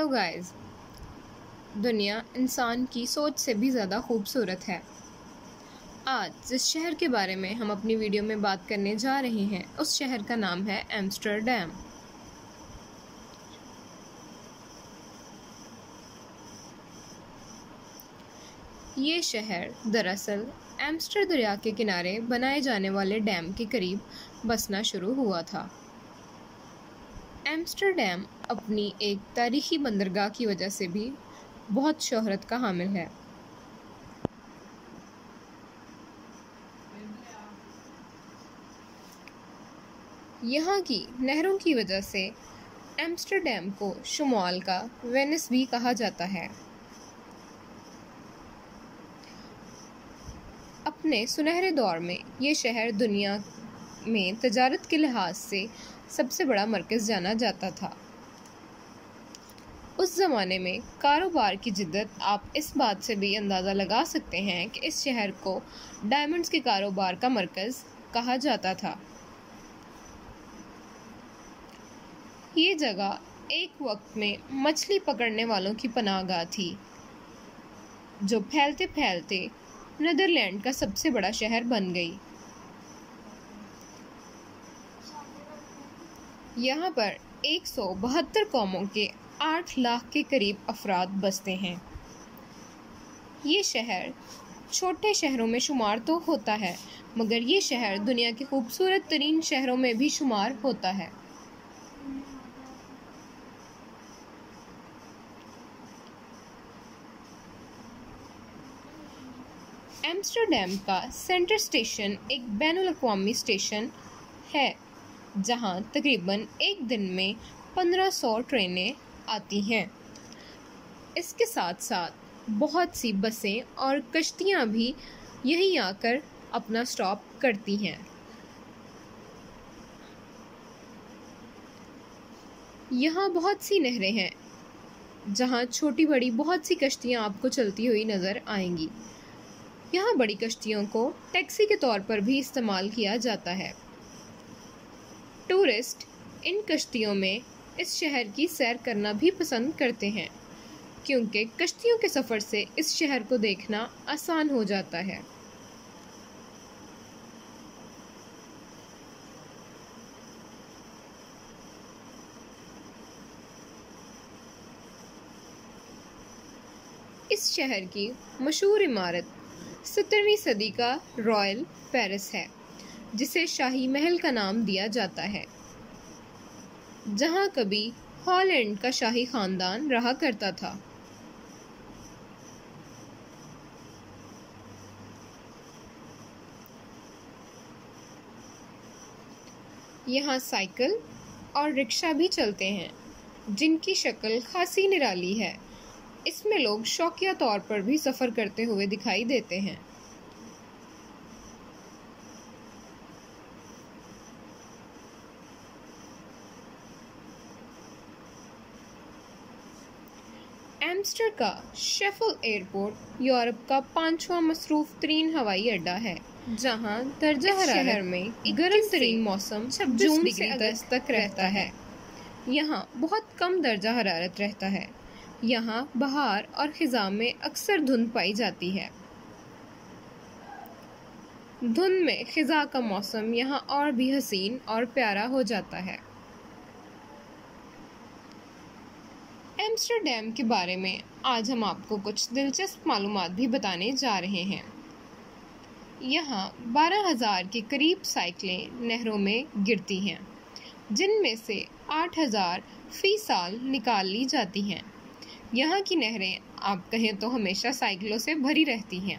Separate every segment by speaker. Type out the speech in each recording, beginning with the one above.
Speaker 1: Guys, दुनिया इंसान की सोच से भी ज़्यादा खूबसूरत है। आज जिस शहर के बारे में हम अपनी वीडियो में बात करने जा रहे हैं उस शहर का नाम है एम्स्टर्डम। ये शहर दरअसल एम्स्टर दरिया के किनारे बनाए जाने वाले डैम के करीब बसना शुरू हुआ था। एम्स्टर्डम अपनी एक तारीखी बंदरगाह की वजह से भी बहुत शोहरत का हामिल है। यहाँ की नहरों की वजह से एम्स्टर्डम को शुमाल का वेनिस भी कहा जाता है। अपने सुनहरे दौर में ये शहर दुनिया में तजारत के लिहाज से सबसे बड़ा मरकज़ जाना जाता था। उस ज़माने में कारोबार की जिद्दत आप इस बात से भी अंदाज़ा लगा सकते हैं कि इस शहर को डायमंड्स के कारोबार का मरकज़ कहा जाता था। ये जगह एक वक्त में मछली पकड़ने वालों की पनाहगाह थी, जो फैलते फैलते नीदरलैंड का सबसे बड़ा शहर बन गई। यहाँ पर 172 कौमों के 8 लाख के करीब अफराद बसते हैं। ये शहर छोटे शहरों में शुमार तो होता है, मगर ये शहर दुनिया के खूबसूरत तरीन शहरों में भी शुमार होता है। एम्स्टर्डम का सेंटर स्टेशन एक बैनुल-अक़वामी स्टेशन है, जहां तकरीबन एक दिन में 1500 ट्रेनें आती हैं। इसके साथ साथ बहुत सी बसें और कश्तियां भी यहीं आकर अपना स्टॉप करती हैं। यहाँ बहुत सी नहरें हैं, जहाँ छोटी बड़ी बहुत सी कश्तियाँ आपको चलती हुई नज़र आएंगी। यहाँ बड़ी कश्तियों को टैक्सी के तौर पर भी इस्तेमाल किया जाता है। टूरिस्ट इन कश्तियों में इस शहर की सैर करना भी पसंद करते हैं, क्योंकि कश्तियों के सफ़र से इस शहर को देखना आसान हो जाता है। इस शहर की मशहूर इमारत 17वीं सदी का रॉयल पेरिस है, जिसे शाही महल का नाम दिया जाता है, जहां कभी हॉलैंड का शाही खानदान रहा करता था। यहाँ साइकिल और रिक्शा भी चलते हैं, जिनकी शक्ल खासी निराली है। इसमें लोग शौकिया तौर पर भी सफ़र करते हुए दिखाई देते हैं। एम्स्टर का शेफिल एयरपोर्ट यूरोप का 5वां मसरूफ़ तरीन हवाई अड्डा है, जहां दर्जा हरारत में गर्म तरीन मौसम जून से अगस्त तक रहता है। यहाँ बहुत कम दर्जा हरारत रहता है। यहाँ बहार और ख़िज़ां में अक्सर धुंध पाई जाती है। धुंध में ख़िज़ां का मौसम यहाँ और भी हसीन और प्यारा हो जाता है। एम्स्टर्डम के बारे में आज हम आपको कुछ दिलचस्प मालूमात भी बताने जा रहे हैं। यहाँ 12,000 के करीब साइकिलें नहरों में गिरती हैं, जिनमें से 8,000 फ़ी साल निकाल ली जाती हैं। यहाँ की नहरें आप कहें तो हमेशा साइकिलों से भरी रहती हैं।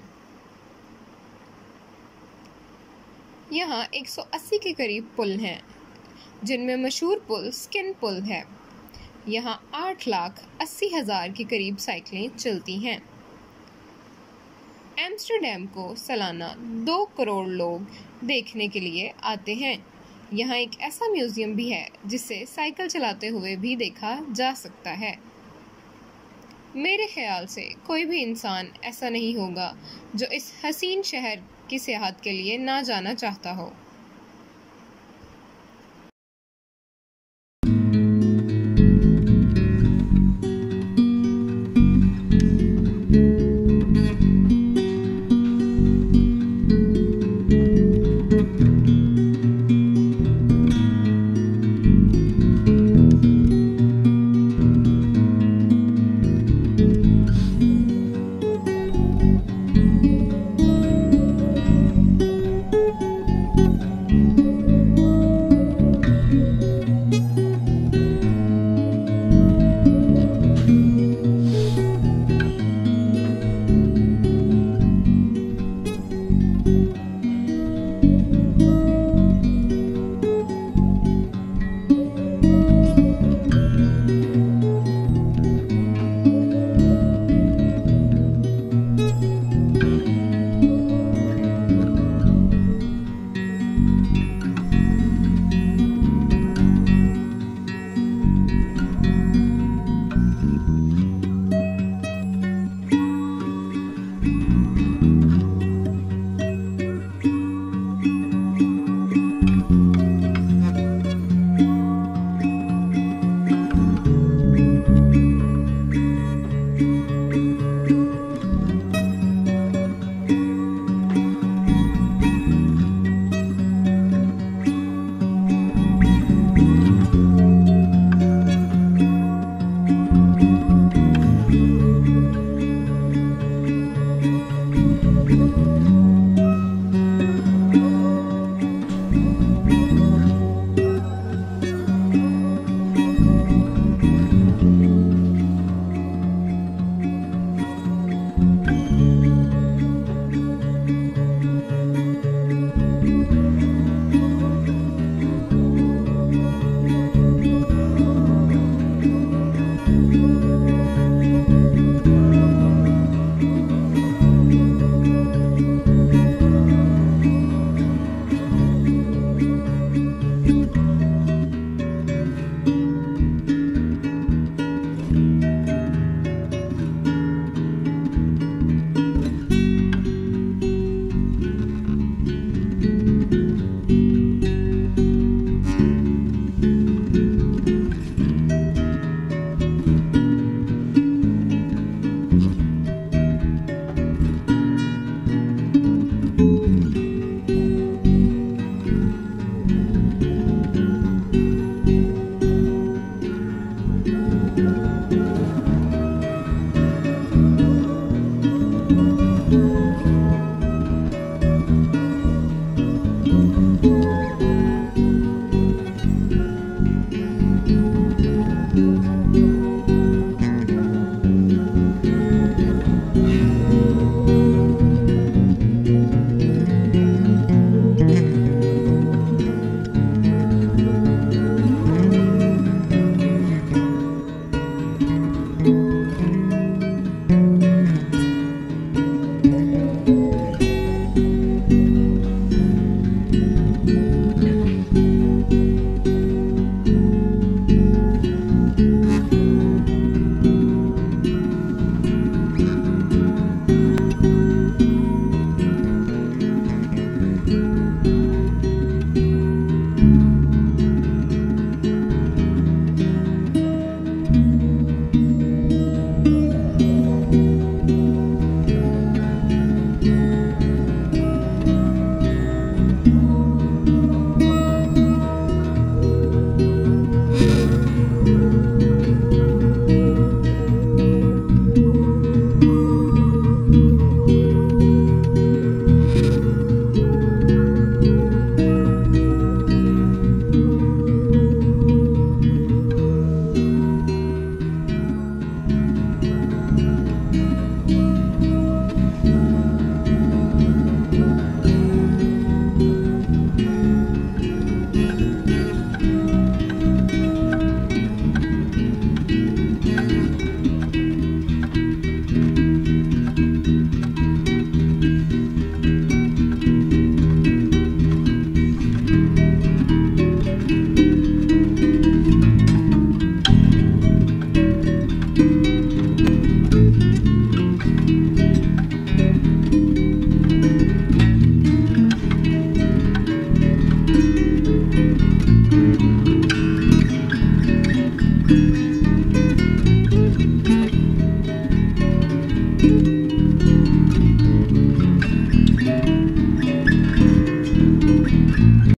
Speaker 1: यहाँ 180 के करीब पुल हैं, जिनमें मशहूर पुल स्किन पुल है। यहाँ 8,80,000 के करीब साइकिलें चलती हैं। एम्स्टर्डम को सालाना 2 करोड़ लोग देखने के लिए आते हैं। यहाँ एक ऐसा म्यूज़ियम भी है, जिसे साइकिल चलाते हुए भी देखा जा सकता है। मेरे ख्याल से कोई भी इंसान ऐसा नहीं होगा जो इस हसीन शहर की सियाहत के लिए ना जाना चाहता हो।